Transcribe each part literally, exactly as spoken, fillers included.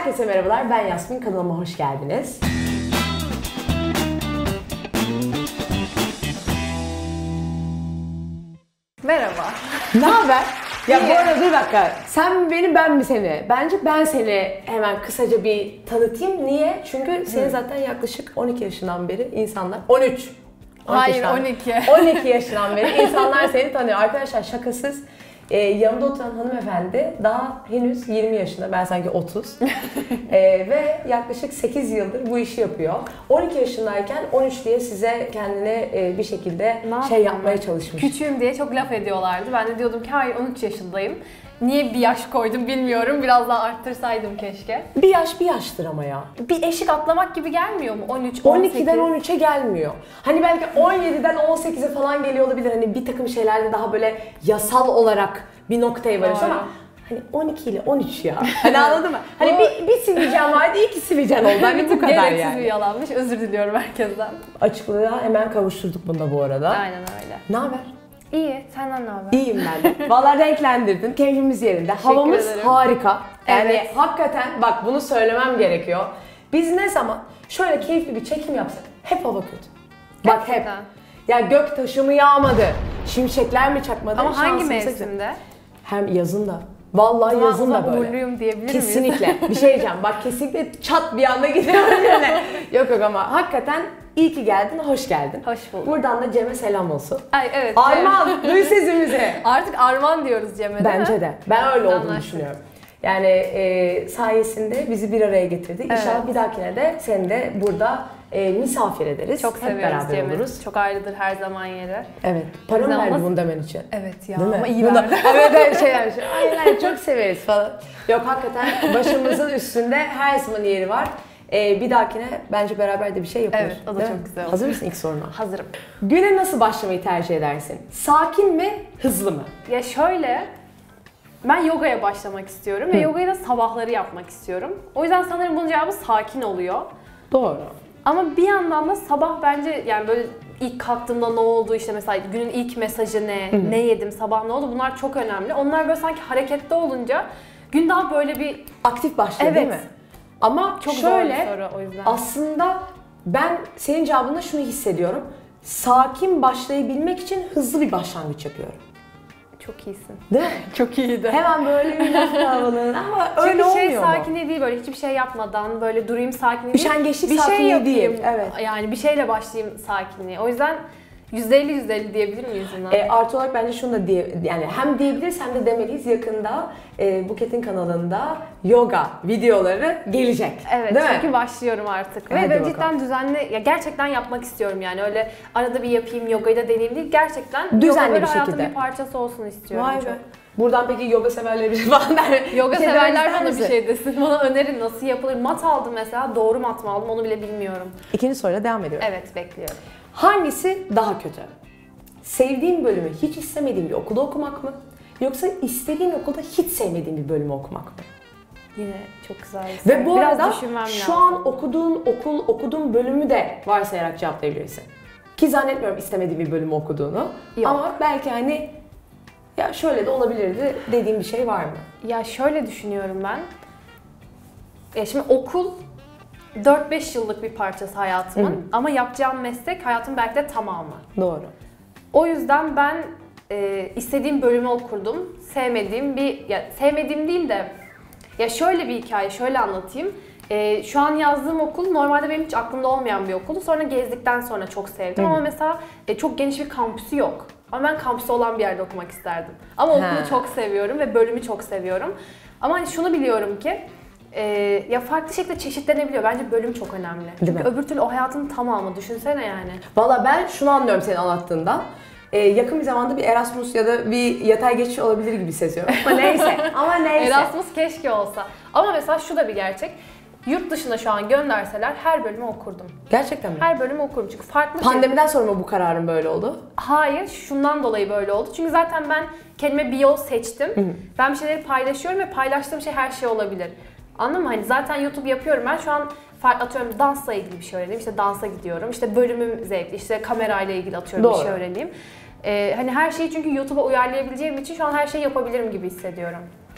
Herkese merhabalar, ben Yasmin, kanalıma hoş geldiniz. Merhaba. Ne haber? Ya bu arada bir dakika, sen mi beni, ben mi seni? Bence ben seni hemen kısaca bir tanıtayım. Niye? Çünkü senin zaten yaklaşık on iki yaşından beri insanlar... on üç. Hayır, on iki. on iki yaşından beri insanlar seni tanıyor. Arkadaşlar şakasız. Ee, yanımda oturan hanımefendi daha henüz yirmi yaşında, ben sanki otuz. ee, ve yaklaşık sekiz yıldır bu işi yapıyor. on iki yaşındayken on üç diye size kendine e, bir şekilde ne şey yapmaya çalışmış. Küçüğüm diye çok laf ediyorlardı. Ben de diyordum ki hayır, on üç yaşındayım. Niye bir yaş koydum bilmiyorum. Biraz daha arttırsaydım keşke. Bir yaş bir yaştır ama ya. Bir eşik atlamak gibi gelmiyor mu? on üç, on sekiz. on ikiden on üçe gelmiyor. Hani belki on yediden on sekize falan geliyor olabilir. Hani bir takım şeylerde daha böyle yasal olarak bir noktaya varış ama hani on iki ile on üç ya. Hani anladın mı? Hani bir, bir sivilcen vardı, iki sivilcen oldu. Hani bu kadar gereksiz yani. bir yalanmış. Özür diliyorum herkesten. Açıklığa hemen kavuşturduk bunda bu arada. Aynen öyle. Ne haber? İyi. Senden ne haber? İyiyim ben de. Vallahi renklendirdin. Keyfimiz yerinde. Havamız ederim. harika. Yani Evet. hakikaten bak bunu söylemem gerekiyor. Biz ne zaman şöyle keyifli bir çekim yapsak hep hava kötü. Bak hep. Gerçekten. Ya gök taşı mı yağmadı? Şimşekler mi çakmadı? Ama hangi Şansımıza- mevsimde? Hem yazın da. Vallahi O zaman- yazın o da zaman böyle. uğurluyum diyebilir miyiz? Kesinlikle. Bir şey diyeceğim. Bak kesinlikle çat bir anda gidiyorum yani. Yok yok ama hakikaten iyi ki geldin, hoş geldin. Hoş bulduk. Buradan da Cem'e selam olsun. Ay evet. Arman, duy sesimizi. Artık Arman diyoruz Cem'e, değil mi? Bence de. Ben öyle olduğunu Anlaştık. düşünüyorum. Yani e, sayesinde bizi bir araya getirdi. İnşallah Evet. bir dahakine de seni de burada e, misafir ederiz. Çok Hep seviyoruz beraber Cem'i. oluruz. Çok ayrıdır her zaman yeri. Evet. Para mı Biz verdi olmaz- bunu demen için? Evet ya, Değil mi? ama iyi Buna- verdi. Evet evet şey yapmış. Aynen çok severiz falan. Yok hakikaten başımızın üstünde her zaman yeri var. Ee, bir dahakine bence beraber de bir şey yaparız. Evet, o da Değil çok mi? güzel olur. Hazır mısın ilk soruna? Hazırım. Güne nasıl başlamayı tercih edersin? Sakin mi, hızlı mı? Ya şöyle, ben yogaya başlamak istiyorum ve yogayı da sabahları yapmak istiyorum. O yüzden sanırım bunun cevabı sakin oluyor. Doğru. Ama bir yandan da sabah bence yani böyle ilk kalktığımda ne oldu, işte mesela günün ilk mesajı ne, ne yedim, sabah ne oldu, bunlar çok önemli. Onlar böyle sanki hareketli olunca gün daha böyle bir Aktif başlıyor Evet. değil mi? Ama çok şöyle, zor bir soru o yüzden. aslında ben senin cevabında şunu hissediyorum. Sakin başlayabilmek için hızlı bir başlangıç yapıyorum. Çok iyisin. Değil mi? Çok iyiydi. Hemen böyle bir laf kalabalığın ama öyle Çünkü olmuyor şey mu? sakinliği değil, böyle hiçbir şey yapmadan böyle durayım sakinliği değil. Üşengeçlik bir şey sakinliği yapayım. değil, evet. Yani bir şeyle başlayayım sakinliği. O yüzden yüzde elli yüzde elli diyebilir miyiz buna? E, artı olarak bence şunu da diye, yani hem diyebiliriz hem de demeliyiz, yakında e, Buket'in kanalında yoga videoları gelecek. Evet, değil çünkü mi? başlıyorum artık. Hadi Ve böyle bakalım. cidden düzenli, ya gerçekten yapmak istiyorum yani. Öyle arada bir yapayım, yogayı da deneyeyim değil. Gerçekten Düzenli yoga böyle bir hayatın şekilde. bir parçası olsun istiyorum. Vay çok. be. Buradan peki yoga severleri bir falan der. Yoga bir şey severler der bana bir misin? şey desin. Bana önerin, nasıl yapılır? Mat aldım mesela. Doğru mat mı aldım onu bile bilmiyorum. İkinci soruyla devam ediyorum. Evet, bekliyorum. Hangisi daha kötü? Sevdiğin bölümü hiç istemediğin bir okulda okumak mı? Yoksa istediğin okulda hiç sevmediğin bir bölümü okumak mı? Yine çok güzel bir Ve bu Biraz arada düşünmem şu lazım. an okuduğun okul, okuduğun bölümü de varsayarak cevaplayabilirsin. Ki zannetmiyorum istemediğin bir bölümü okuduğunu. Yok. Ama belki hani ya şöyle de olabilirdi dediğin bir şey var mı? Ya şöyle düşünüyorum ben. Ya şimdi okul dört beş yıllık bir parçası hayatımın. Hı hı. Ama yapacağım meslek hayatın belki de tamamı. Doğru. O yüzden ben e, istediğim bölümü okurdum. Sevmediğim bir, ya sevmediğim değil de, ya şöyle bir hikaye, şöyle anlatayım. E, şu an yazdığım okul normalde benim hiç aklımda olmayan bir okuldu. Sonra gezdikten sonra çok sevdim. Hı hı. Ama mesela e, çok geniş bir kampüsü yok. Ama ben kampüsü olan bir yerde okumak isterdim. Ama okulu Ha. çok seviyorum ve bölümü çok seviyorum. Ama hani şunu biliyorum ki, e, ya farklı şekilde çeşitlenebiliyor. Bence bölüm çok önemli. Çünkü mi? öbür türlü o hayatın tamamı. Düşünsene yani. Valla ben şunu anlıyorum senin anlattığından. Ee, yakın bir zamanda bir Erasmus ya da bir yatay geçiş olabilir gibi seziyorum. Ama neyse. Ama neyse. Erasmus keşke olsa. Ama mesela şu da bir gerçek. Yurt dışına şu an gönderseler her bölümü okurdum. Gerçekten mi? Her bölümü okurum çünkü farklı şey. Pandemiden sonra mı bu kararın böyle oldu? Hayır, şundan dolayı böyle oldu. Çünkü zaten ben kendime bir yol seçtim. Hı hı. Ben bir şeyleri paylaşıyorum ve paylaştığım şey her şey olabilir. Anladın mı? Hani zaten YouTube yapıyorum ben. Şu an atıyorum dansla ilgili bir şey öğreneyim. İşte dansa gidiyorum. İşte bölümüm zevkli. İşte kamerayla ilgili atıyorum Doğru. bir şey öğreneyim. Ee, hani her şeyi çünkü YouTube'a uyarlayabileceğim için şu an her şeyi yapabilirim gibi hissediyorum.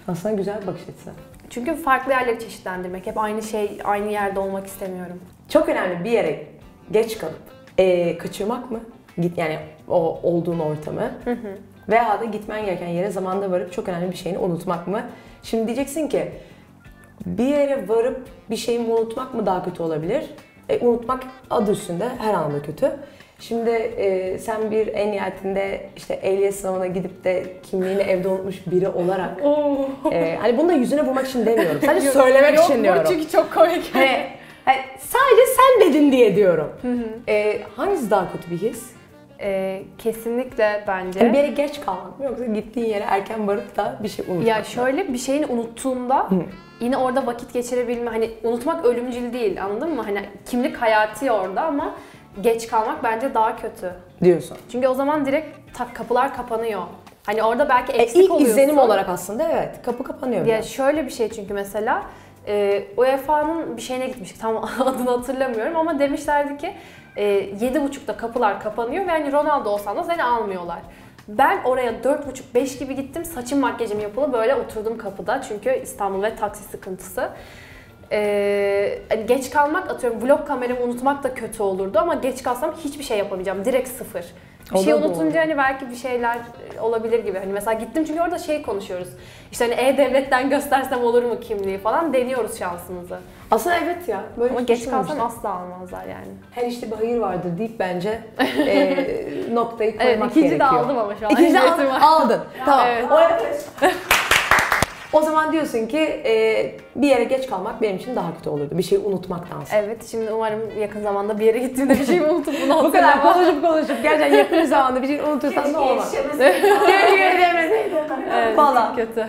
Aslında güzel bir bakış açısı. Çünkü farklı yerleri çeşitlendirmek. Hep aynı şey, aynı yerde olmak istemiyorum. Çok önemli bir yere geç kalıp ee, kaçırmak mı? Git yani o olduğun ortamı. Hı hı. Veya da gitmen gereken yere zamanda varıp çok önemli bir şeyini unutmak mı? Şimdi diyeceksin ki bir yere varıp bir şeyi unutmak mı daha kötü olabilir? E, unutmak adı üstünde her anlamda kötü. Şimdi e, sen bir en nihayetinde işte ehliyet sınavına gidip de kimliğini evde unutmuş biri olarak e, hani bunu da yüzüne vurmak için demiyorum. Sadece yok, söylemek yok, için diyorum. Çünkü çok komik. Hani, hani sadece sen dedin diye diyorum. Hı hı. E, hangisi daha kötü bir his? E, kesinlikle bence. Yani bir yere geç kalmak mı yoksa gittiğin yere erken varıp da bir şey unutmak mı? Ya şöyle bir şeyini unuttuğunda hı. yine orada vakit geçirebilme, hani unutmak ölümcül değil, anladın mı? Hani kimlik hayati orada ama geç kalmak bence daha kötü. Diyorsun. Çünkü o zaman direkt tak kapılar kapanıyor. Hani orada belki eksik e, ilk oluyorsun. İlk izlenim olarak aslında evet, kapı kapanıyor. Ya biraz. Şöyle bir şey çünkü mesela e, U E F A'nın bir şeyine gitmiştik, tam adını hatırlamıyorum ama demişlerdi ki e, yedi buçukta kapılar kapanıyor ve hani Ronaldo olsan da seni almıyorlar. Ben oraya dört buçuk beş gibi gittim, saçım makyajım yapılı böyle oturdum kapıda çünkü İstanbul ve taksi sıkıntısı. Ee, hani geç kalmak, atıyorum vlog kameramı unutmak da kötü olurdu ama geç kalsam hiçbir şey yapamayacağım, direkt sıfır. Bir şey unutunca hani belki bir şeyler olabilir gibi. Hani mesela gittim çünkü orada şey konuşuyoruz. İşte hani E-Devlet'ten göstersem olur mu kimliği falan, deniyoruz şansımızı. Aslında evet ya. Böyle ama geç kalsam asla almazlar yani. Her işte bir hayır vardır deyip bence e, noktayı koymak evet, ikinci gerekiyor. de aldım ama şu an. İkinci aldın. aldın. Tamam. Evet. O zaman diyorsun ki e, bir yere geç kalmak benim için daha kötü olurdu. Bir şeyi unutmaktansa. Evet, şimdi umarım yakın zamanda bir yere gittiğimde bir şeyi unutup bunu hatırlamam. Bu kadar konuşup konuşup gerçekten yakın bir zamanda bir şey unutursan ne olmaz? Keşke yürüyemeseydim. Evet, falan. Kötü.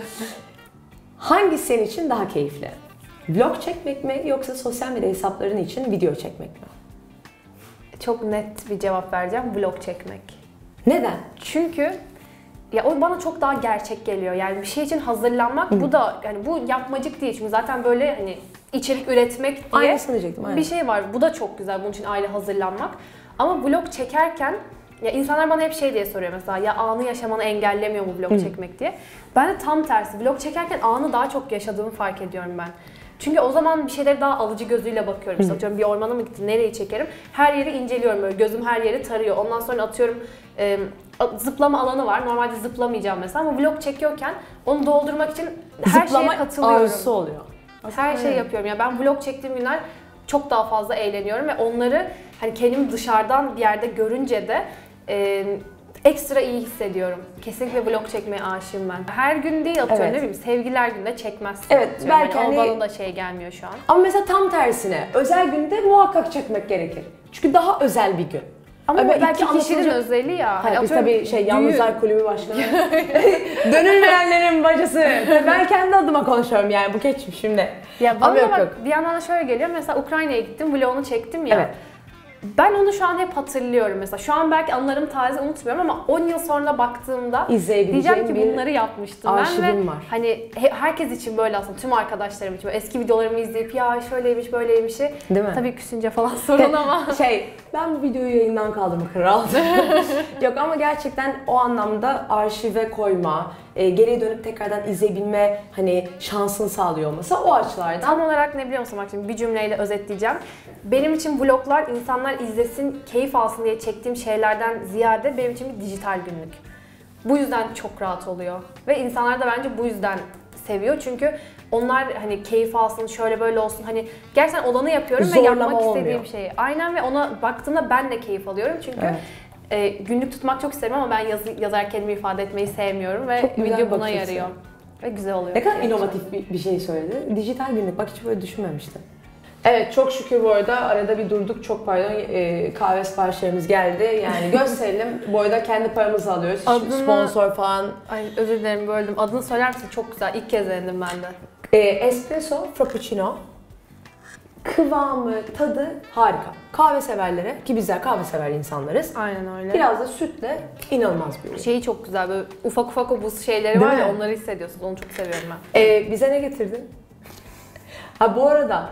Hangisi senin için daha keyifli? Vlog çekmek mi yoksa sosyal medya hesapların için video çekmek mi? Çok net bir cevap vereceğim. Vlog çekmek. Neden? Çünkü ya o bana çok daha gerçek geliyor. Yani bir şey için hazırlanmak, Hı. bu da yani bu yapmacık değil. Çünkü zaten böyle hani içerik üretmek diye aynen. bir şey var. Bu da çok güzel. Bunun için ayrı hazırlanmak. Ama vlog çekerken ya insanlar bana hep şey diye soruyor mesela, ya anı yaşamanı engellemiyor mu vlog Hı. çekmek diye. Ben de tam tersi. Vlog çekerken anı daha çok yaşadığımı fark ediyorum ben. Çünkü o zaman bir şeyleri daha alıcı gözüyle bakıyorum. Mesela atıyorum bir ormana mı gittim, nereyi çekerim? Her yeri inceliyorum böyle, gözüm her yeri tarıyor. Ondan sonra atıyorum e, zıplama alanı var. Normalde zıplamayacağım mesela ama vlog çekiyorken onu doldurmak için her zıplama şeye katılıyorum. Zıplama arzusu oluyor. Aslında her şeyi yapıyorum. Yani ben vlog çektiğim günler çok daha fazla eğleniyorum ve onları hani kendimi dışarıdan bir yerde görünce de e, ekstra iyi hissediyorum. Kesinlikle vlog çekmeye aşığım ben. Her gün değil atıyorum, evet. Ne bileyim, sevgililer günde çekmezsin. Evet, atıyorum. belki yani hani... o bana da şey gelmiyor şu an. Ama mesela tam tersine özel günde muhakkak çekmek gerekir. Çünkü daha özel bir gün. Ama, Ama belki kişinin özeli ya. Hani biz tabii şey Yalnızlar Kulübü Başkanı. Dönülmeyenlerin bacısı. Ben kendi adıma konuşuyorum yani, bu geçim şimdi. Ya bana bak, yok. Bir yandan da şöyle geliyor. Mesela Ukrayna'ya gittim, vlogunu çektim ya. Evet. Ben onu şu an hep hatırlıyorum mesela. Şu an belki anılarım taze, unutmuyorum ama on yıl sonra baktığımda diyeceğim ki bunları yapmıştım ben ve var. Hani herkes için böyle aslında, tüm arkadaşlarım için eski videolarımı izleyip ya şöyleymiş böyleymiş. Değil mi? Tabii küsünce falan sorun ama. Şey, ben bu videoyu yayından kaldırma kararı aldım. Yok ama gerçekten o anlamda arşive koyma, e, geriye dönüp tekrardan izleyebilme hani şansını sağlıyor olması o açılardan. Tam olarak ne biliyor musun? Bak şimdi bir cümleyle özetleyeceğim. Benim için vloglar insanlar izlesin, keyif alsın diye çektiğim şeylerden ziyade benim için bir dijital günlük. Bu yüzden çok rahat oluyor. Ve insanlar da bence bu yüzden seviyor. Çünkü onlar hani keyif alsın, şöyle böyle olsun. Hani gerçekten olanı yapıyorum Zorlama ve yapmak olmuyor. istediğim şeyi. Aynen, ve ona baktığımda ben de keyif alıyorum. Çünkü evet. e, günlük tutmak çok isterim ama ben yaz, yazar kendimi ifade etmeyi sevmiyorum ve video buna yarıyor. Ve güzel oluyor. Ne kadar inovatif bir, bir şey söyledi. Dijital günlük, bak hiç böyle düşünmemiştim. Evet, çok şükür bu arada arada bir durduk, çok pardon, e, kahve siparişlerimiz geldi. Yani gösterelim, bu arada kendi paramızı alıyoruz. Adını, sponsor falan. Ay özür dilerim böldüm. Adını söyler misin? Çok güzel. İlk kez denedim ben de. E, espresso, frappuccino. Kıvamı, tadı harika. Kahve severlere, ki bizler kahve sever insanlarız. Aynen öyle. Biraz da sütle inanılmaz bir ürün. Şeyi çok güzel, böyle ufak ufak o buz şeyleri Değil var mi? ya, onları hissediyorsunuz. Onu çok seviyorum ben. E, bize ne getirdin? Ha bu arada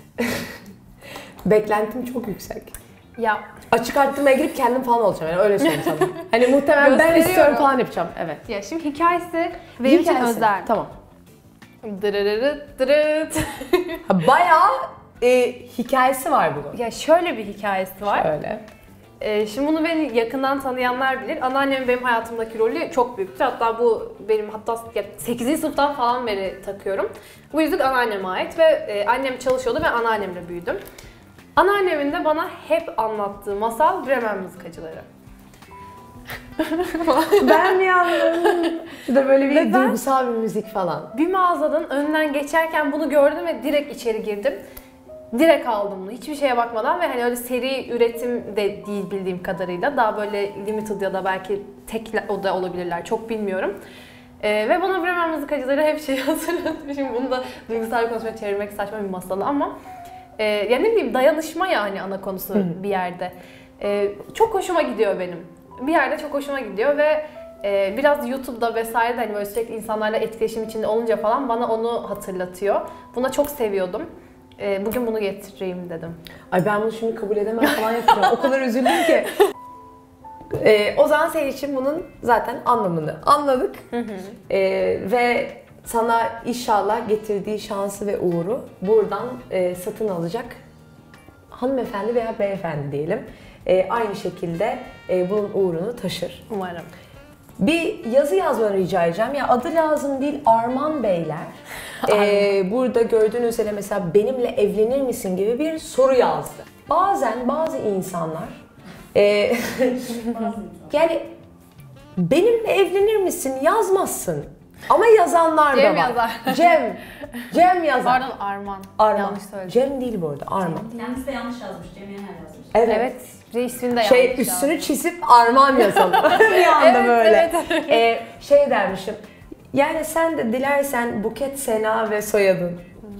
beklentim çok yüksek. Ya açık arttırmaya girip kendim falan olacağım, yani öyle söyleyeyim sana. Hani muhtemelen ben istiyorum falan yapacağım. Evet. Ya şimdi hikayesi benim için özel. Tamam. Dırırırıt dırıt. Ha, bayağı e, hikayesi var bunun. Ya şöyle bir hikayesi var. Öyle. Ee, şimdi bunu beni yakından tanıyanlar bilir. Anneannemin benim hayatımdaki rolü çok büyüktür. Hatta bu benim hatta sekizinci sınıftan falan beri takıyorum. Bu yüzük anneanneme ait ve e, annem çalışıyordu ve anneannemle büyüdüm. Anneannemin de bana hep anlattığı masal Bremen mızıkacıları. Ben mi anladım? Bir de böyle bir Ve ben- duygusal bir müzik falan. Bir mağazadan önünden geçerken bunu gördüm ve direkt içeri girdim. Direkt aldım bunu hiçbir şeye bakmadan ve hani öyle seri üretim de değil bildiğim kadarıyla. Daha böyle limited ya da belki tek o da olabilirler çok bilmiyorum. Ee, ve bana Bremen mızıkacıları hep şey hatırlattı. Şimdi bunu da duygusal bir konuşmaya çevirmek saçma bir masalı ama e, ya ne bileyim dayanışma yani ana konusu Hı. bir yerde. E, çok hoşuma gidiyor benim. Bir yerde çok hoşuma gidiyor ve e, biraz YouTube'da vesaire de hani böyle sürekli insanlarla etkileşim içinde olunca falan bana onu hatırlatıyor. Buna çok seviyordum. E, bugün bunu getireyim dedim. Ay ben bunu şimdi kabul edemem falan yapacağım. O kadar üzüldüm ki. Ee, o zaman senin için bunun zaten anlamını anladık. Ee, ve sana inşallah getirdiği şansı ve uğuru buradan e, satın alacak hanımefendi veya beyefendi diyelim. E, aynı şekilde e, bunun uğrunu taşır. Umarım. Bir yazı yazmanı rica edeceğim. Ya adı lazım değil, Arman Beyler. Ee, burada gördüğünüz üzere mesela benimle evlenir misin gibi bir soru yazdı. Bazen bazı insanlar e, yani benimle evlenir misin yazmazsın. Ama yazanlar Cem da var. yazar. Cem. Cem yazar. Pardon Arman. Arman. Yanlış söyledim. Cem değil bu arada, Arman. Kendisi de yanlış yazmış, Cem Yener yazmış. Evet. Evet. Bir de ismini de Şey yanlış üstünü yazdım. çizip Arman yazalım. Bir anda Evet, böyle. evet. Ee, şey dermişim. Yani sen de dilersen Buket, Sena ve soyadın.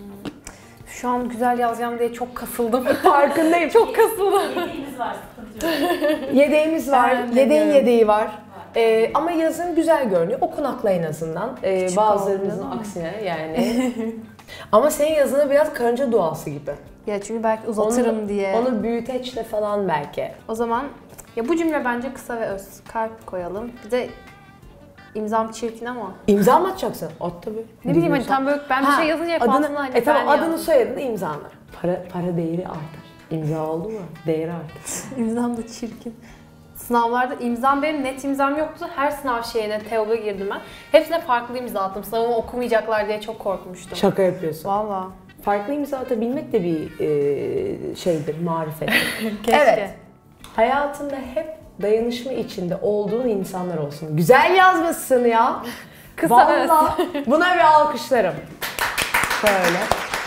Şu an güzel yazacağım diye çok kasıldım. Farkındayım. Çok kasıldım. Yediğimiz var, sıkıntı yok. yedeğimiz var. Ben de Yedeğin diyorum. yedeği var. Ee, ama yazın güzel görünüyor. Okunaklı en azından. Ee, Küçük bazılarımızın oldu, değil mi? aksine yani. Ama senin yazına biraz karınca duası gibi. Ya çünkü belki uzatırım Onu- diye. Onu büyüteçle falan belki. O zaman ya bu cümle bence kısa ve öz. Kalp koyalım. Bir de imzam çirkin ama. İmza mı atacaksın? At tabii. Ne bileyim hani İmza. tam böyle ben bir Ha, şey yazınca hep adını, altına hani e tamam, ben adını yazdım. soyadını imzalar. Para, para değeri artar. İmza oldu mu? Değeri artar. İmzam da çirkin. Sınavlarda imzam benim net imzam yoktu. Her sınav şeyine TEOG'a girdim ben. Hepsine farklı imza attım. Sınavımı okumayacaklar diye çok korkmuştum. Şaka yapıyorsun. Valla. Farklı imza atabilmek de bir e, şeydir, marifet. Keşke. Evet. Hayatında hep dayanışma içinde olduğun insanlar olsun. Güzel yazmışsın ya. Kısa Vallahi buna bir alkışlarım. Şöyle.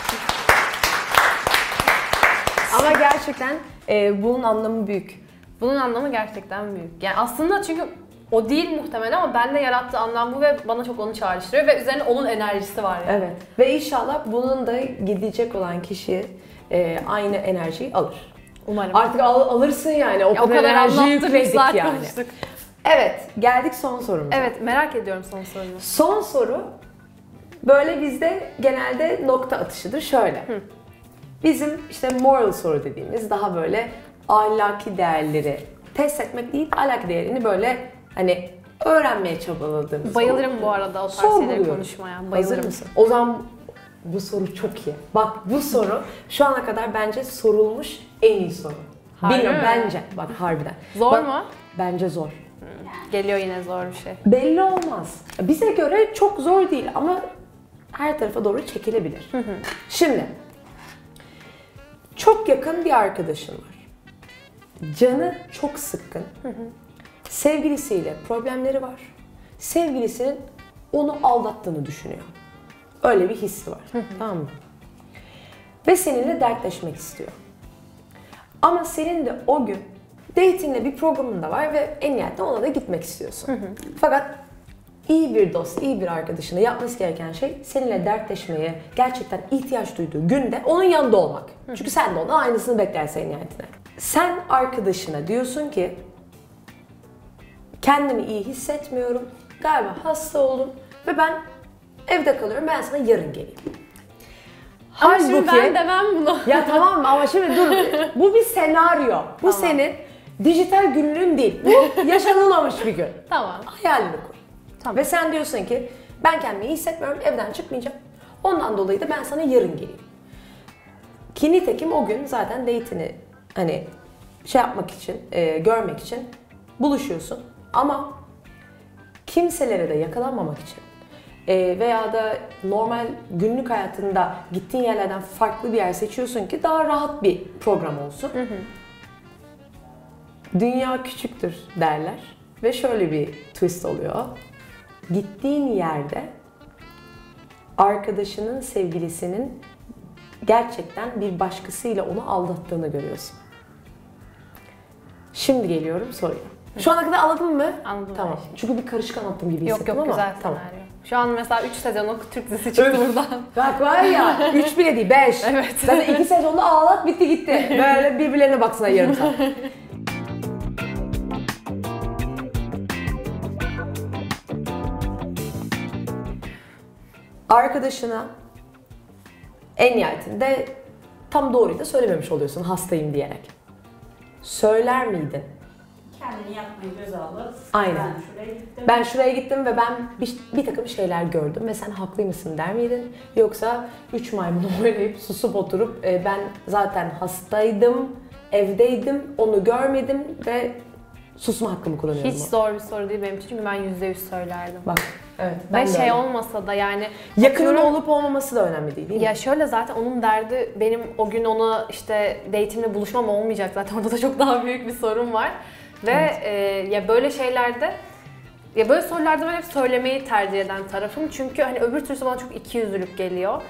Ama gerçekten e, bunun anlamı büyük. Bunun anlamı gerçekten büyük. Yani aslında çünkü o değil muhtemelen ama bende yarattığı anlam bu ve bana çok onu çağrıştırıyor ve üzerine onun enerjisi var yani. Evet. Ve inşallah bunun da gidecek olan kişi e, aynı enerjiyi alır. Umarım. Artık al, alırsın yani. O, Ya kadar, o kadar enerji anlattık, yükledik saat yani. konuştuk. Evet. Geldik son sorumuza. Evet, merak ediyorum son sorunu. Son soru böyle bizde genelde nokta atışıdır. Şöyle. Hı. Bizim işte moral soru dediğimiz daha böyle ahlaki değerleri test etmek değil, ahlaki değerini böyle hani öğrenmeye çabaladığımız. Bayılırım bu arada o tarz Sorguluyorum. şeyleri konuşmaya. Hazır Bayılırım. mısın? O zaman bu soru çok iyi. Bak bu soru şu ana kadar bence sorulmuş en iyi soru. Harbi Bilmiyorum mi? bence. Bak harbiden. Zor Bak, mu? Bence zor. Geliyor yine zor bir şey. Belli olmaz. Bize göre çok zor değil ama her tarafa doğru çekilebilir. Şimdi çok yakın bir arkadaşın var. Canı çok sıkkın. Sevgilisiyle problemleri var. Sevgilisinin onu aldattığını düşünüyor. Öyle bir hissi var. Tamam mı? Ve seninle dertleşmek istiyor. Ama senin de o gün dating'le bir programın da var ve en nihayetinde ona da gitmek istiyorsun. Fakat iyi bir dost, iyi bir arkadaşına yapması gereken şey seninle dertleşmeye gerçekten ihtiyaç duyduğu günde onun yanında olmak. Çünkü sen de ondan aynısını beklersin en nihayetinde. Sen arkadaşına diyorsun ki kendimi iyi hissetmiyorum, galiba hasta oldum ve ben evde kalıyorum, ben sana yarın geleyim. Ama şimdi Halbuki- ben demem bunu. Ya tamam ama şimdi dur. Bu bir senaryo. Bu Tamam. senin dijital günlüğün değil. Bu yaşanılmamış bir gün. Tamam. Hayalini kur. Tamam. Ve sen diyorsun ki ben kendimi iyi hissetmiyorum, evden çıkmayacağım. Ondan dolayı da ben sana yarın geleyim. Ki nitekim o gün zaten date'ini hani şey yapmak için, e, görmek için buluşuyorsun. Ama kimselere de yakalanmamak için e, veya da normal günlük hayatında gittiğin yerlerden farklı bir yer seçiyorsun ki daha rahat bir program olsun. Hı hı. Dünya küçüktür derler ve şöyle bir twist oluyor. Gittiğin yerde arkadaşının sevgilisinin gerçekten bir başkasıyla onu aldattığını görüyorsun. Şimdi geliyorum soruya. Şu ana kadar anladın mı? Anladım. Tamam. Çünkü bir karışık anlattım gibi Yok hissettim yok ama. güzel Tamam. senaryo. Şu an mesela üç sezonluk Türk dizisi çıktı buradan. Bak var ya, üç bile değil, beş. Evet. Zaten iki sezonda ağlat bitti gitti. Böyle birbirlerine baksana yarım saat. Arkadaşına en nihayetinde tam doğruyu da söylememiş oluyorsun hastayım diyerek. Söyler miydin? Kendini yakmayı göze alıp Aynen. ben şuraya gittim. Ben şuraya gittim ve ben bir, bir takım şeyler gördüm ve sen haklıymışsın der miydin? Yoksa üç maymunu oynayıp susup oturup e, ben zaten hastaydım, evdeydim, onu görmedim ve susma hakkımı kullanıyorum. Hiç zor bir soru değil benim için çünkü ben yüzde yüz söylerdim. Bak, evet. Ve Ben de şey öyle. olmasa da yani... Yakının atıyorum- olup olmaması da önemli değil, değil mi? Ya şöyle zaten onun derdi benim o gün ona işte date'imle buluşmam olmayacak zaten orada da çok daha büyük bir sorun var. Ve Evet. e, ya böyle şeylerde ya böyle sorularda ben hep söylemeyi tercih eden tarafım çünkü hani öbür türlüsü bana çok ikiyüzlülük geliyor.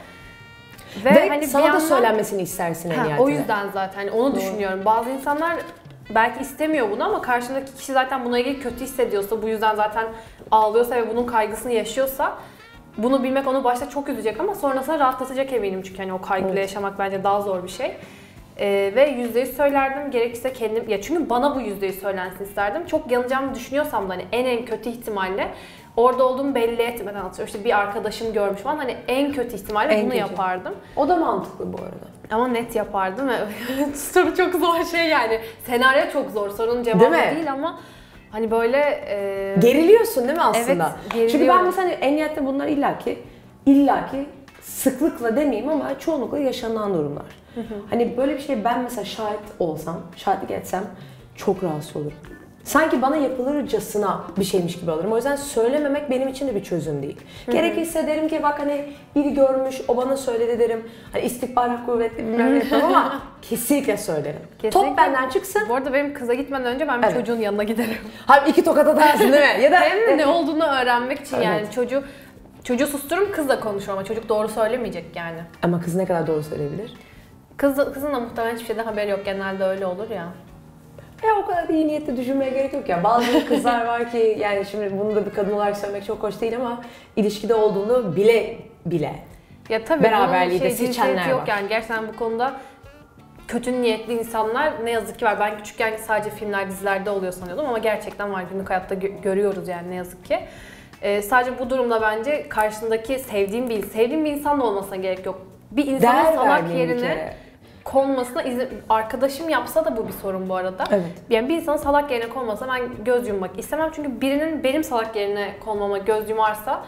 Ve, hani bir sana da yandan- söylenmesini istersin en Ha, nihayetinde. o yüzden zaten hani onu Doğru. düşünüyorum. Bazı insanlar belki istemiyor bunu ama karşındaki kişi zaten buna ilgili kötü hissediyorsa, bu yüzden zaten ağlıyorsa ve bunun kaygısını yaşıyorsa bunu bilmek onu başta çok üzecek ama sonrasında rahatlatacak eminim çünkü hani o kaygıyla Evet. yaşamak bence daha zor bir şey. Ee, ve yüzde yüz söylerdim gerekirse kendim ya çünkü bana bu yüzde yüz söylensin isterdim. Çok yanacağımı düşünüyorsam da hani en en kötü ihtimalle orada olduğumu belli etmeden atıyorum işte bir arkadaşım görmüş falan hani en kötü ihtimalle En bunu kötü. yapardım. O da mantıklı bu arada. Ama net yapardım ve soru çok zor şey yani. Senaryo çok zor, sorunun cevabı Değil değil, mi? ama hani böyle... E... Geriliyorsun değil mi aslında? Evet, geriliyorum. Çünkü ben mesela hani en nihayetinde bunlar illaki, illaki sıklıkla demeyeyim ama çoğunlukla yaşanan durumlar. Hani böyle bir şey ben mesela şahit olsam, şahitlik etsem çok rahatsız olurum. Sanki bana yapılırcasına bir şeymiş gibi alırım. O yüzden söylememek benim için de bir çözüm değil. Gerekirse derim ki bak hani biri görmüş, o bana söyledi derim. Hani istihbarat kuvvetli bilmem ne yapmam ama kesinlikle söylerim. Kesinlikle. Top benden çıksın. Bu arada benim kıza gitmeden önce ben bir Evet. çocuğun yanına giderim. Abi iki tokat atarsın değil mi? Ya da Hem de ne olduğunu öğrenmek için yani Evet. çocuğu... Çocuğu sustururum, kızla konuşurum ama çocuk doğru söylemeyecek yani. ama kız ne kadar doğru söyleyebilir? Kız, kızın da muhtemelen hiçbir şeyden haberi yok. Genelde öyle olur ya. Ya o kadar da iyi niyetli düşünmeye gerek yok ya. Bazı kızlar var ki yani şimdi bunu da bir kadın olarak söylemek çok hoş değil ama ilişkide olduğunu bile bile. Ya tabii Beraberliği bunun de şey, seçenler cinsiyeti yok var. yani gerçekten bu konuda kötü niyetli insanlar ne yazık ki var. Ben küçükken sadece filmler, dizilerde oluyor sanıyordum ama gerçekten var. Günlük hayatta gö- görüyoruz yani ne yazık ki. Ee, sadece bu durumda bence karşındaki sevdiğim bir, sevdiğim bir insan da olmasına gerek yok. Bir insanın Değer salak vermeyin bir yerine kere. konmasına izin... Arkadaşım yapsa da bu bir sorun bu arada. Evet. Yani bir insanın salak yerine konmasa ben göz yummak istemem. Çünkü birinin benim salak yerine konmama göz yumarsa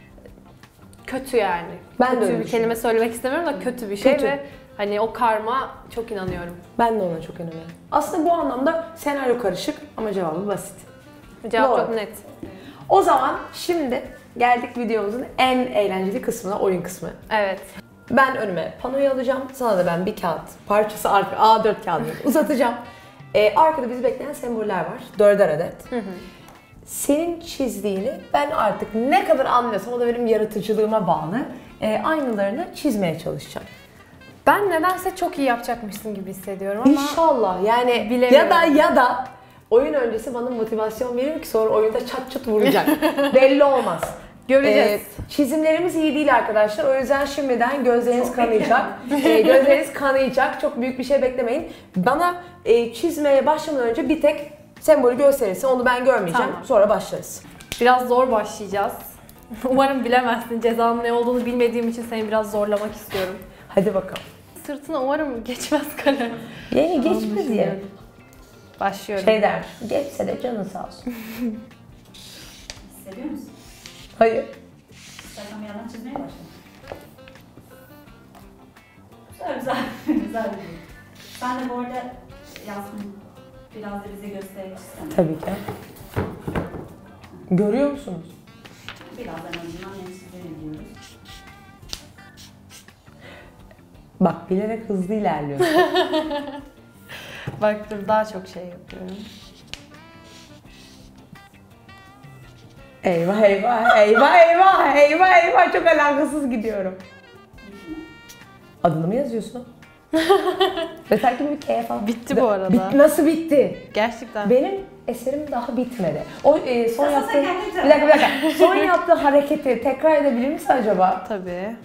kötü yani. Ben de kötü öyle bir kelime söylemek istemiyorum da kötü bir şey Kötü. ve hani o karma çok inanıyorum. Ben de ona çok inanıyorum. Aslında bu anlamda senaryo karışık ama cevabı basit. Cevap Doğru. çok net. O zaman şimdi geldik videomuzun en eğlenceli kısmına, oyun kısmı. Evet. Ben önüme panoyu alacağım. Sana da ben bir kağıt parçası arka A dört kağıdını uzatacağım. Ee, arkada bizi bekleyen semboller var. Dörder adet. Hı hı. Senin çizdiğini ben artık ne kadar anlıyorsam o da benim yaratıcılığıma bağlı. E, aynılarını çizmeye çalışacağım. Ben nedense çok iyi yapacakmışsın gibi hissediyorum ama İnşallah yani bilemiyorum. ya da ya da oyun öncesi bana motivasyon veriyor ki sonra oyunda çat çat vuracak. Belli olmaz. göreceğiz. Ee, çizimlerimiz iyi değil arkadaşlar. O yüzden şimdiden gözleriniz kanayacak. ee, gözleriniz kanayacak. Çok büyük bir şey beklemeyin. Bana e, çizmeye başlamadan önce bir tek sembolü gösterirsin. Onu ben görmeyeceğim. Tamam. Sonra başlarız. Biraz zor başlayacağız. Umarım bilemezsin. Cezanın ne olduğunu bilmediğim için seni biraz zorlamak istiyorum. Hadi bakalım. Sırtına umarım geçmez kalem. Yeni geçmez diye. Başlıyorum. Şey der, geçse de canın sağ olsun. Hissediyor musun? Hayır. İstersen bir yandan çizmeye başla. Güzel güzel. Güzel bir şey. Sen de bu arada Yasmin biraz da bize göstermek istedim. Tabii ki. Görüyor musunuz? Birazdan önce ne çizelim diyoruz. Bak bilerek hızlı ilerliyor. Bak dur daha çok şey yapıyorum. Eyvah eyvah eyvah eyvah eyvah eyvah çok alakasız gidiyorum. Adını mı yazıyorsun? Ve sanki bir K falan. Bitti bu arada. Bit- nasıl bitti? Gerçekten. Benim eserim daha bitmedi. O e, son Sen yaptığı... kendin Bir dakika bir dakika. Son yaptığı hareketi tekrar edebilir misin acaba? Tabii.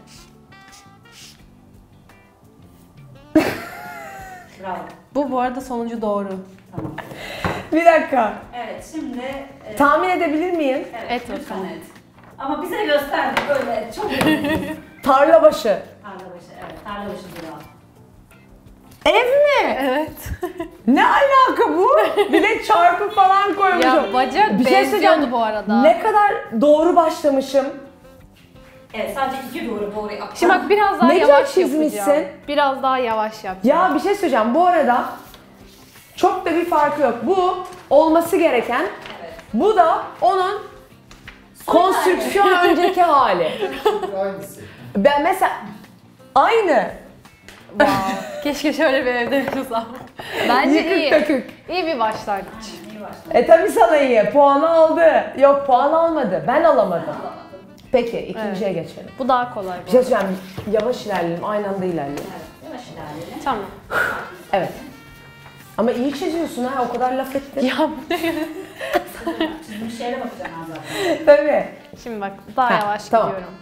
Bravo. Bu bu arada sonucu doğru. Tamam. Bir dakika. Evet şimdi... e, Tahmin edebilir miyim? Evet, Et lütfen bakalım. et. Ama bize gösterdi böyle çok Tarla başı. Tarlabaşı, evet. Tarlabaşı durağı. Ev mi? Evet. Ne alaka bu? Bir de çarpı falan koymuşum. Ya bacak Bir şey benziyordu söyleyeceğim. bu arada. Ne kadar doğru başlamışım. Evet, sadece iki doğru doğru yaptım. Şimdi bak biraz daha Ne güzel yavaş çizmişsin. yapacağım. Biraz daha yavaş yapacağım. Ya bir şey söyleyeceğim. Bu arada çok da bir farkı yok. Bu olması gereken, Evet. bu da onun konstrüksiyon önceki hali. Aynısı. Ben mesela aynı. Wow. Keşke şöyle bir evde yaşasam. Bence Yıkık iyi. dökük. İyi bir başlangıç. Aynen, iyi başladın. E tabi sana iyi. Puanı aldı. Yok puan almadı. Ben alamadım. Alamadım. Peki ikinciye geçelim. Bu daha kolay. Bir şey söyleyeceğim. Yavaş ilerleyelim. Aynı anda ilerleyelim. Evet, yavaş ilerleyelim. Tamam. Evet. Ama iyi çiziyorsun ha. O kadar laf ettin. Ya Çizmiş yere bakacağım ben zaten. Tabii. şimdi bak daha Ha, yavaş tamam. gidiyorum.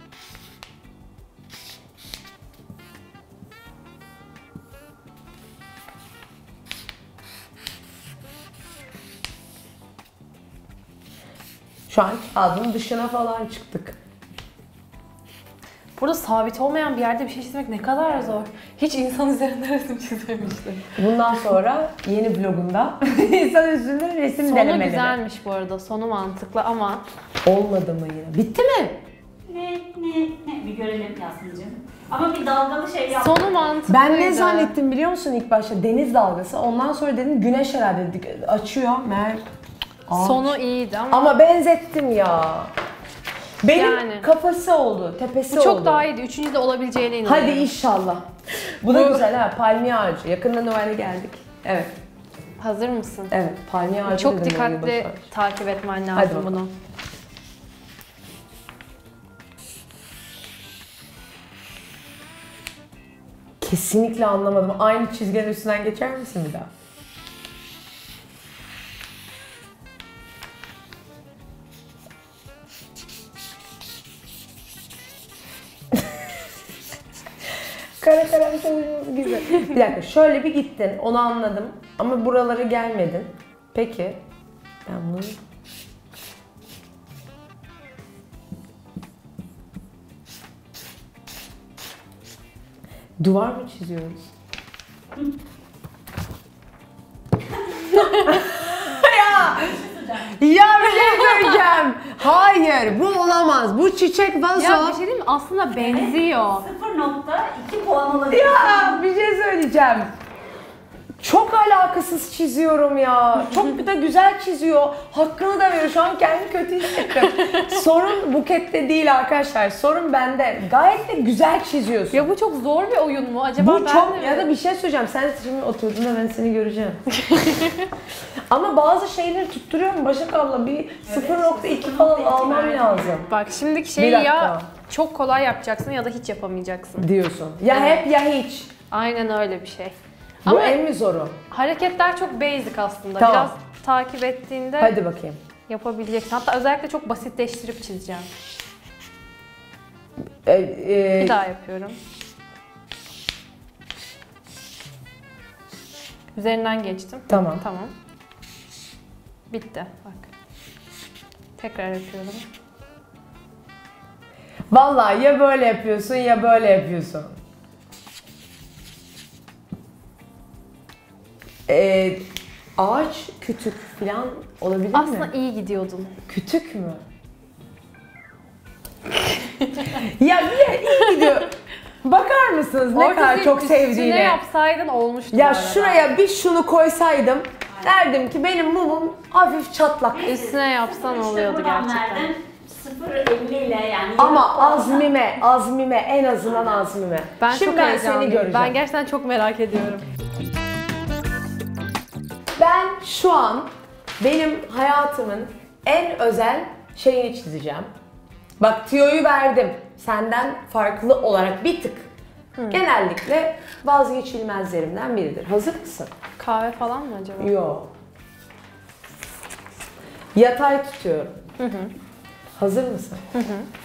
Şu an kağıdın dışına falan çıktık. Burada sabit olmayan bir yerde bir şey çizmek ne kadar zor. Hiç insan üzerinde resim çizememiştim. Bundan sonra yeni vlogunda insan üstünde resim Sonu denemeleri. güzelmiş bu arada. Sonu mantıklı ama Olmadı mı yine? Bitti mi? Ne ne ne bir görelim Yasmin'cim. Ama bir dalgalı şey yaptım. sonu mantıklıydı. Ben ne zannettim biliyor musun ilk başta? Deniz dalgası. Ondan sonra dedim güneş herhalde dedik. Açıyor. Mer. Ağaç. Sonu iyiydi ama, Ama benzettim ya. Benim Yani. kafası oldu, tepesi bu çok oldu. daha iyiydi. Üçüncü de olabileceğine inanıyorum. Hadi inşallah. Bu da güzel ha. Palmiye ağacı. Yakında Noel'e geldik. Evet. Hazır mısın? Evet. Palmiye ağacı Çok dedim dikkatli yılbaşı ağacı. takip etmen Hadi lazım bakalım. bunu. Kesinlikle anlamadım. Aynı çizginin üstünden geçer misin bir daha? Kara kara çalışmamız güzel. Bir dakika şöyle bir gittin onu anladım ama buralara gelmedin. Peki ben bunu... Duvar mı çiziyoruz? ya! Ya bir şey söyleyeceğim. Hayır bu olamaz. Bu çiçek vazo. Ya bir şey diyeyim mi? Aslında benziyor. sıfır nokta iki puan olabilir. Ya bir şey söyleyeceğim. Çok alakasız çiziyorum ya. Çok da güzel çiziyor. Hakkını da veriyor. Şu an kendimi kötü hissettim. Sorun bukette değil arkadaşlar. Sorun bende. Gayet de güzel çiziyorsun. Ya bu çok zor bir oyun mu? Acaba Bu ben çok de ya mi? da bir şey söyleyeceğim. Sen şimdi oturduğunda ben seni göreceğim. Ama bazı şeyleri tutturuyorum Başak abla. Bir sıfır nokta iki falan almam verdim. lazım. Bak şimdiki Bir şeyi dakika. ya çok kolay yapacaksın ya da hiç yapamayacaksın. Diyorsun. Ya Evet. hep ya hiç. Aynen öyle bir şey. Bu Ama en mi zoru? hareketler çok basic aslında. Tamam. Biraz takip ettiğinde Hadi bakayım. yapabileceksin. Hatta özellikle çok basitleştirip çizeceğim. Ee, e, Bir daha yapıyorum. Üzerinden geçtim. Tamam. Tamam. Bitti. Bak. Tekrar yapıyorum. Vallahi ya böyle yapıyorsun ya böyle yapıyorsun. Ee, ağaç kütük falan olabilir Aslında mi? iyi gidiyordun. Kütük mü? ya bir iyi gidiyor. Bakar mısınız ne Orada kadar çok üstüne sevdiğine? yapsaydın olmuştu bu Ya arada. şuraya bir şunu koysaydım derdim ki benim mumum hafif çatlak. Üstüne yapsan oluyordu gerçekten. sıfır elli ile yani. Ama azmime, azmime en azından azmime. Ben Şimdi çok ben seni heyecanlıyım. göreceğim. Ben gerçekten çok merak ediyorum. Ben şu an benim hayatımın en özel şeyini çizeceğim. Bak tüyoyu verdim. Senden farklı olarak bir tık. Genellikle vazgeçilmezlerimden biridir. Hazır mısın? Kahve falan mı acaba? Yo. Yatay tutuyorum. Hı hı. Hazır mısın? Hı hı.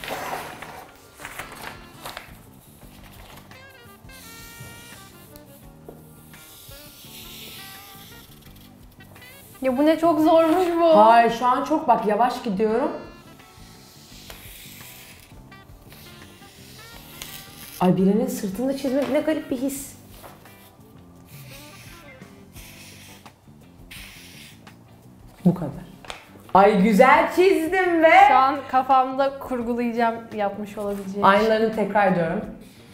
Ya bu ne çok zormuş bu. Hayır şu an çok bak yavaş gidiyorum. Ay birinin sırtını çizmek ne garip bir his. Bu kadar. Ay güzel çizdim ve Şu an kafamda kurgulayacağım yapmış olabileceğim. aynılarını tekrar ediyorum.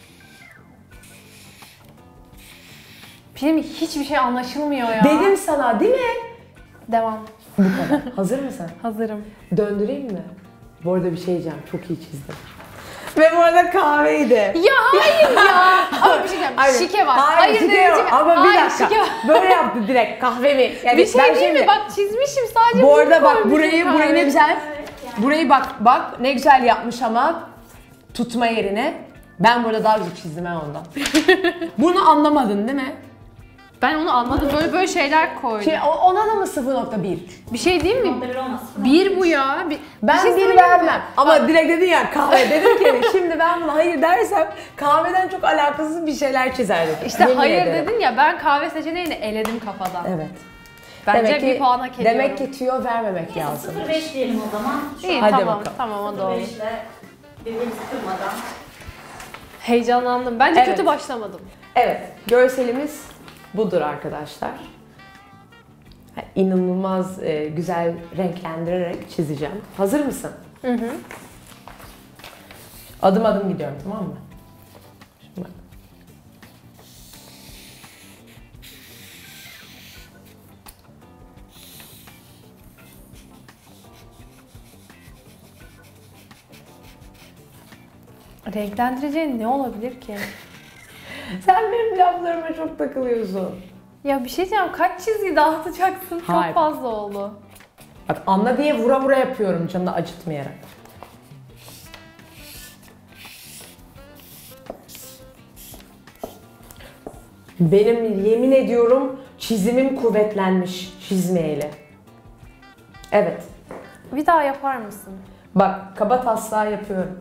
Film hiçbir şey anlaşılmıyor ya. Dedim sana değil mi? Devam. Bu kadar. Hazır mısın? Hazırım. Döndüreyim mi? Bu arada bir şey diyeceğim. Çok iyi çizdim. Ve bu arada kahveydi. Ya hayır ya. Ama bir şey diyeceğim. Hayır. Şike var. Hayır, Hayır, şike diyeceğim. yok. Ama bir Hayır, dakika. şike var. Böyle yaptı direkt kahvemi. Yani Bir şey ben değil şimdi- mi? Bak çizmişim sadece. Bu bunu arada bak koymuşum burayı burayı ne kahve. güzel. Burayı bak bak ne güzel yapmış ama tutma yerine. Ben burada daha güzel çizdim ha ondan. Bunu anlamadın değil mi? Ben onu anladım. Böyle böyle şeyler koydum. Şey, o- ona da mı sıfır nokta bir? Bir şey değil mi? Nokta bir olmasın. Bir bu ya. Bir, Ben bir şey bir söyleyeyim mi? vermem. Ama direkt dedin ya kahve dedim ki şimdi ben buna hayır dersem kahveden çok alakasız bir şeyler çizerdim. İşte Yemin hayır ederim. dedin ya, ben kahve seçeneğini eledim kafadan. Evet. Bence demek ki, bir puan hak ediyorum. Demek ki tüyo vermemek lazım. sıfır virgül beş diyelim o zaman. İyi Hadi tamam bakalım. tamam o da sıfır olur. virgül beş ile birbirimizi kırmadan. Heyecanlandım. Bence Evet. kötü başlamadım. Evet, görselimiz budur arkadaşlar. İnanılmaz e, güzel renklendirerek çizeceğim. Hazır mısın? Hı hı. Adım adım gidiyorum, tamam mı? Şimdi bak. Renklendireceğin ne olabilir ki? Sen benim laflarıma çok takılıyorsun. Ya bir şey diyeceğim, kaç çizgi dağıtacaksın? Hayır. Çok fazla oldu. Bak anla diye vura vura yapıyorum canını acıtmayarak. Benim yemin ediyorum çizimim kuvvetlenmiş çizmeyle. Evet. Bir daha yapar mısın? Bak kaba taslağı yapıyorum.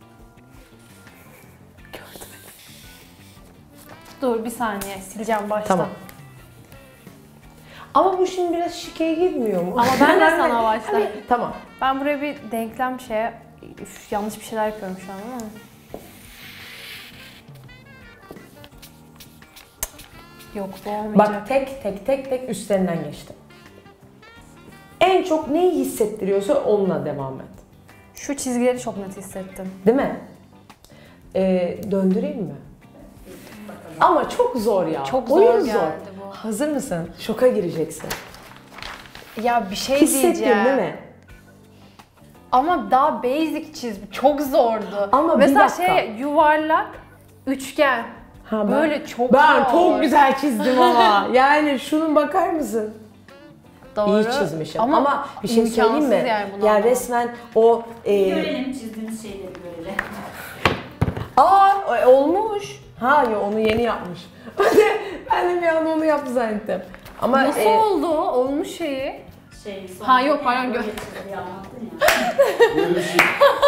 Dur bir saniye, sileceğim baştan. Tamam. Ama bu şimdi biraz şikeye girmiyor mu? Ama ben de sana baştan. Hani, tamam. Ben buraya bir denklem şeye... Üf, yanlış bir şeyler yapıyorum şu an ama. Yok bu olmayacak. Bak tek tek tek tek üstlerinden geçtim. En çok neyi hissettiriyorsa onunla devam et. Şu çizgileri çok net hissettim. Değil mi? Ee, döndüreyim mi? Ama çok zor ya. Çok Oyun zor geldi bu. Hazır mısın? Şoka gireceksin. Ya bir şey Hissettin diyeceğim. değil mi? Ama daha basic çizim. Çok zordu. Ama bir mesela dakika. şey yuvarlak, üçgen. Ha, ben- Böyle çok Ben zor. çok güzel çizdim ama. Yani şunun bakar mısın? Doğru. İyi çizmişim. Ama, Ama, bir şey söyleyeyim mi? imkansız yani bunu ya anlamak. resmen o... E, Görelim çizdiğimiz şeyleri böyle. aa e, olmuş. Ha yo onu yeni yapmış. Ben de bir an onu yaptı zannettim. Ama Nasıl e, oldu? Olmuş şeyi. Şey, sonra Ha, yok, pardon, böyle gö- çizgileri anlattın ya. Böyle bir şey.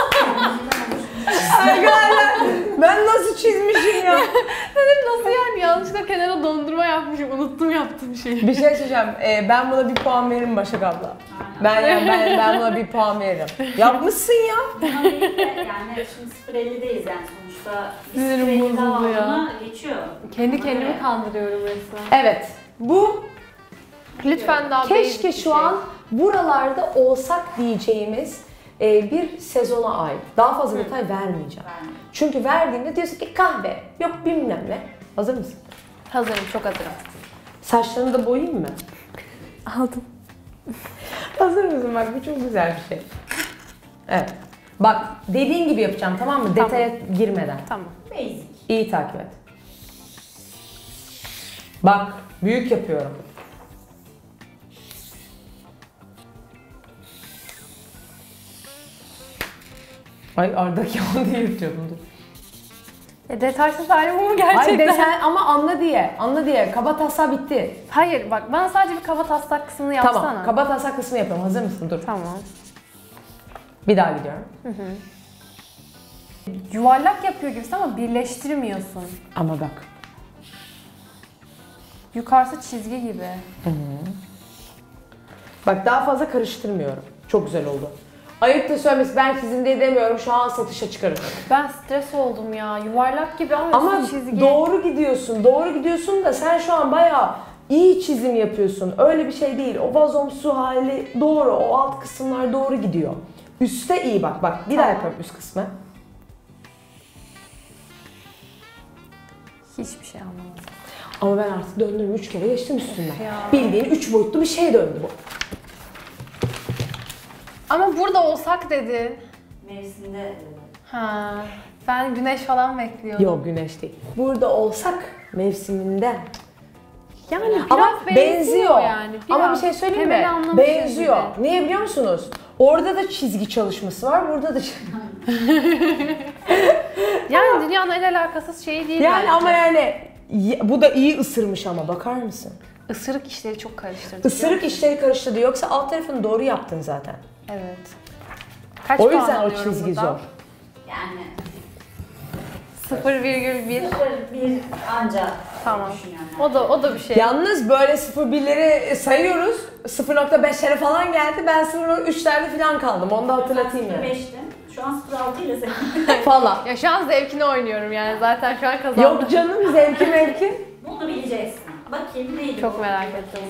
arkadaşlar ben nasıl çizmişim ya? Dedim nasıl yani? Yanlışlıkla kenara dondurma yapmışım. Unuttum yaptığım şeyi. Bir şey söyleyeceğim. E, ben buna bir puan veririm Başak abla. Ben yani ben, ben buna bir puan veririm. Yapmışsın ya. Buna birlikte yani şimdi sıfır virgül ellideyiz yani sonuçta. Bir Sinirim sıfır virgül ellide bozuldu ya. aldığına geçiyor. Kendi Ona kendimi göre. kandırıyorum resmen. Evet. Bu Lütfen daha keşke basic bir şu şey. an buralarda olsak diyeceğimiz e, bir sezona ait. Daha fazla detay vermeyeceğim. Vermem. Çünkü verdiğinde diyorsun ki kahve, yok bilmem ne. Hazır mısın? Hazırım, çok hazırım. Saçlarını da boyayayım mı? Aldım. Hazır mısın? Bak bu çok güzel bir şey. Evet. Bak dediğin gibi yapacağım, tamam mı? Tamam. Detaya girmeden. Tamam. Basic. İyi takip et. Bak büyük yapıyorum. Ay Arda'ki yandı yırtıyordum dur. E, detaysız hali bu mu gerçekten? Hayır desen ama anla diye, anla diye. Kaba taslağı bitti. Hayır bak, bana sadece bir kaba taslak kısmını yapsana. Tamam, kaba taslak kısmı yapıyorum. Hazır mısın? Dur. Tamam. Bir daha gidiyorum. Yuvarlak yapıyor gibisin ama birleştirmiyorsun. Ama bak. Yukarısı çizgi gibi. Bak daha fazla karıştırmıyorum. Çok güzel oldu. Ayıp da söylemesi, ben çizim diye demiyorum. Şu an satışa çıkarırım. Ben stres oldum ya. Yuvarlak gibi ama, Ama üstü çizgi. doğru gidiyorsun, doğru gidiyorsun da sen şu an bayağı iyi çizim yapıyorsun. Öyle bir şey değil. O vazomsu hali doğru, o alt kısımlar doğru gidiyor. Üste iyi bak, bak bir daha Tamam. yapıyorum üst kısmı. Hiçbir şey anlamadım. Ama ben artık döndüm, üç kere geçtim üstünden. Ya. Bildiğin üç boyutlu bir şey döndü bu. Ama burada olsak dedin. Mevsimde Ha, ben güneş falan bekliyordum. Yok güneş değil. Burada olsak mevsiminde. Yani biraz Ama benziyor, benziyor. yani. Ama bir Biraz. şey söyleyeyim Temeli mi? anlamışız Benziyor. gibi. Niye biliyor musunuz? Orada da çizgi çalışması var, burada da Yani dünyanın en alakasız şeyi değil yani bence. ama yani y- bu da iyi ısırmış ama bakar mısın? Isırık işleri çok karıştırdı. Isırık işleri karıştırdı, yoksa alt tarafını doğru yaptın zaten. Evet. Kaç O puan yüzden o alıyorum çizgi buradan? zor. yani sıfır virgül bir. sıfır bir anca Tamam. düşünüyorum. O da o da bir şey. Yalnız böyle sıfır birleri sayıyoruz. sıfır nokta beşlere falan geldi. Ben sıfır nokta üçlerde falan kaldım. Onu da hatırlatayım sıfır yani. beştim. Şu an sıfır altı ile sen. Falan. Ya şu an zevkini oynuyorum yani, zaten şu an kazandım. Yok canım, zevki mevki. Bunu bileceksin. Bakayım neydi Çok bu? merak ettim.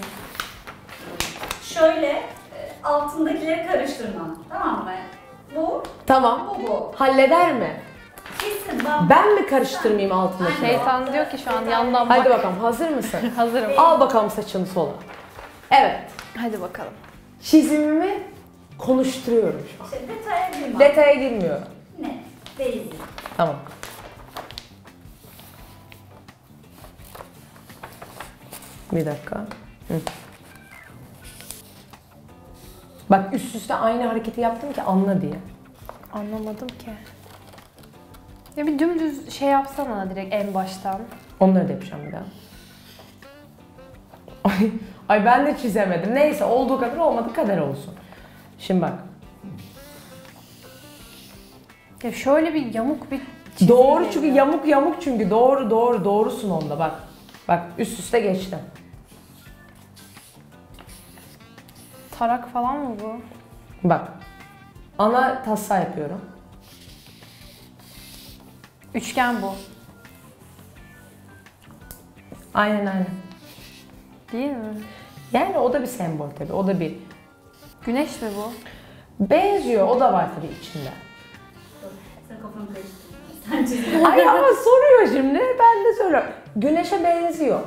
Şöyle e, altındakileri karıştırma. Tamam mı? Bu, Tamam. bu, bu. Halleder mi? Kesin ben. Ben mi karıştırmayayım altındaki? Şeytan diyor ki şu an yandan Hadi bak. bakalım, hazır mısın? Hazırım. Al bakalım saçını sola. Evet. Hadi bakalım. Çizimimi konuşturuyorum şu an. İşte detaya girme. Detaya girmiyorum. Ne? Basic. Tamam. Bir dakika. Hı. Bak üst üste aynı hareketi yaptım ki anla diye. Anlamadım ki. Ya bir dümdüz şey yapsana direkt en baştan. Onları da yapacağım bir daha. Ay, ay ben de çizemedim. Neyse olduğu kadar olmadığı kadar olsun. Şimdi bak. Ya şöyle bir yamuk bir çizgi Doğru geliyor. çünkü yamuk yamuk çünkü doğru doğru doğrusun onda bak. Bak üst üste geçtim. Tarak falan mı bu? Bak. Ana taslağı yapıyorum. Üçgen bu. Aynen aynen. Değil mi? Yani o da bir sembol tabii. O da bir Güneş mi bu? benziyor. O da var tabii içinde. Dur, sen kafanı karıştırdın. Sen çizdin. Ay ama soruyor şimdi. Ben de soruyorum. Güneşe benziyor.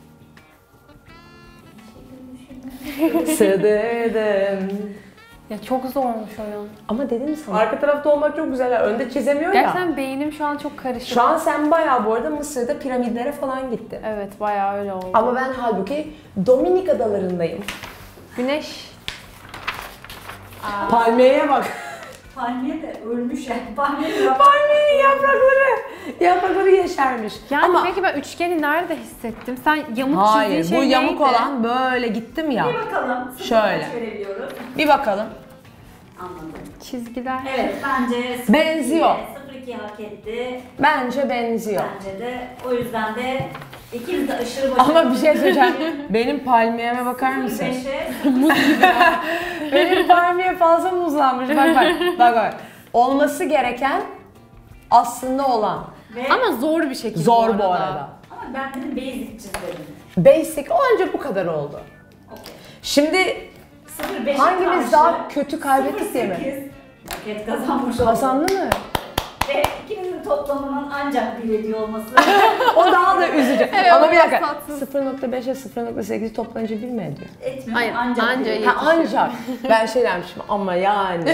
Sığdırdım. Ya çok zormuş oyun. Ama dedim sana. Arka tarafta olmak çok güzel. Önde çizemiyor ya. Gerçekten beynim şu an çok karışık. Şu an sen bayağı bu arada Mısır'da piramitlere falan gittin. Evet, bayağı öyle oldu. Ama ben halbuki Dominik Adaları'ndayım. Güneş. Aa, Palmiyeye bak. Palmiye de ölmüş yani. Palmiye de Palmiyenin yaprakları. Yaprakları yeşermiş. yani Ama peki ben üçgeni nerede hissettim? Sen yamuk hayır, çizdiğin şey bu yamuk neydi? olan böyle gittim ya. Bir bakalım. Sıfır Şöyle. kaç verebiliyoruz? Bir bakalım. Anladım. Çizgiler. Evet bence sıfır Benziyor. ikiye, sıfır iki hak etti. Bence benziyor. Bence de. O yüzden de ikimiz de aşırı başarılı. Ama bir şey söyleyeceğim. Benim palmiyeme bakar mısın? beşe Benim palmiye fazla muzlanmış. Bak bak. Bak bak. Olması gereken aslında olan. ve Ama zor bir şekilde Zor bu arada. ama ben dedim basic çiz dedim. Basic onca bu kadar oldu. Okey. Şimdi sıfır beşe hangimiz karşı daha kötü kaybettik diye mi? sıfır sekiz Buket kazanmış oldu. Kazandı mı? Ve ikinizin toplamının ancak bir ediyor olması. O daha da üzücü. Evet, Ama o bir biraz dakika. tatsız. sıfır nokta beş ile sıfır nokta sekiz toplanınca bir mi ediyor? Etmiyor. Hayır, ancak anca bir iyi. ediyor. Ha ancak. Ben şey demişim ama yani.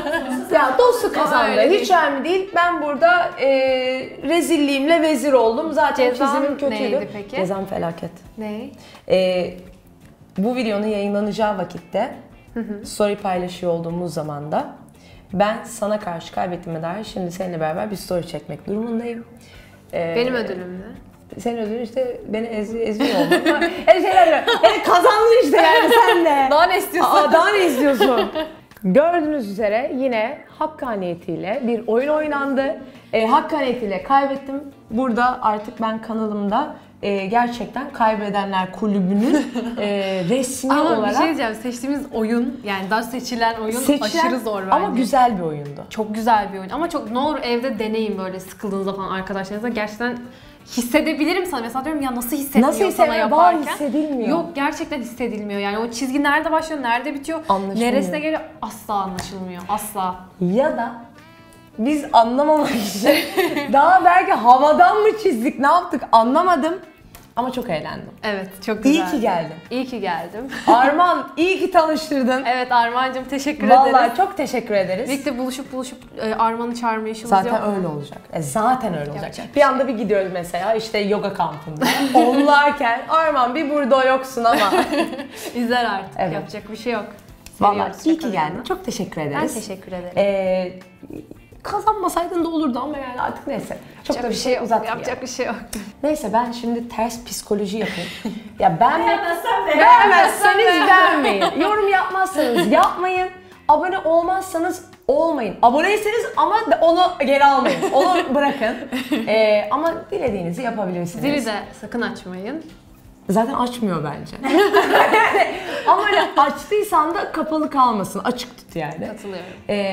Ya dostu kazandı. öyle Hiç önemli değil. Ben burada e, rezilliğimle vezir oldum. Zaten Cezan çizimim kötüydü. neydi peki? Cezam felaket. Ne? E, bu videonun yayınlanacağı vakitte story paylaşıyor olduğumuz zaman da ben sana karşı kaybettiğime dair şimdi seninle beraber bir story çekmek durumundayım. E, Benim ödülüm ne? Senin ödülün işte beni ezi, eziyor olmak. Her şeyler böyle. Yani kazandın işte yani sen de. Daha ne istiyorsun? Aa, daha ne istiyorsun? Gördüğünüz üzere yine hakkaniyetiyle bir oyun oynandı. E, hakkaniyetiyle kaybettim. Burada artık ben kanalımda e, gerçekten Kaybedenler Kulübü'nün e, resmi Ama olarak bir şey diyeceğim, seçtiğimiz oyun, yani daha seçilen oyun seçilen aşırı zor bence. ama güzel bir oyundu. Çok güzel bir oyun ama çok ne olur evde deneyin böyle sıkıldığınızda falan arkadaşlarınızla. Gerçekten hissedebilirim sana. Mesela diyorum ya nasıl hissetmiyor Nasıl sana hissedilmiyor? yaparken. Bazı hissedilmiyor. Yok, gerçekten hissedilmiyor. Yani o çizgi nerede başlıyor, nerede bitiyor, Anlaşılmıyor. neresine geliyor asla anlaşılmıyor. Asla. Ya da biz anlamamak için daha belki havadan mı çizdik, ne yaptık anlamadım ama çok eğlendim. Evet, çok güzel. İyi ki geldin. İyi ki geldim. Arman iyi ki tanıştırdın. Evet Armağan'cığım teşekkür ederiz. Vallahi çok teşekkür ederiz. Birlikte buluşup buluşup e, Armağan'ı çağırma işimiz Zaten yok. öyle olacak. E zaten öyle olacak. Yapacak Bir anda bir gidiyoruz mesela işte yoga kampında. Onlarken Arman bir burada yoksun ama. İzler artık. Evet. Yapacak bir şey yok. Vallahi Seviyoruz iyi ki şakalarını. geldin. Çok teşekkür ederiz. Ben teşekkür ederim. Ee, kazanmasaydın da olurdu ama yani artık neyse. Çok Yapacak da bir şey yok. uzatmayalım. Yapacak bir şey yok. Neyse ben şimdi ters psikoloji yapayım. Ya ben Beğenmezsen beğen. beğenmezseniz beğenmeyin. Yorum yapmazsanız yapmayın. Abone olmazsanız olmayın. Aboneyseniz ama onu geri almayın. Onu bırakın. Ee, ama dilediğinizi yapabilirsiniz. Zili de sakın açmayın. Zaten açmıyor bence. Yani, ama hani açtıysan da kapalı kalmasın. Açık tut yani. Katılıyorum. Ee,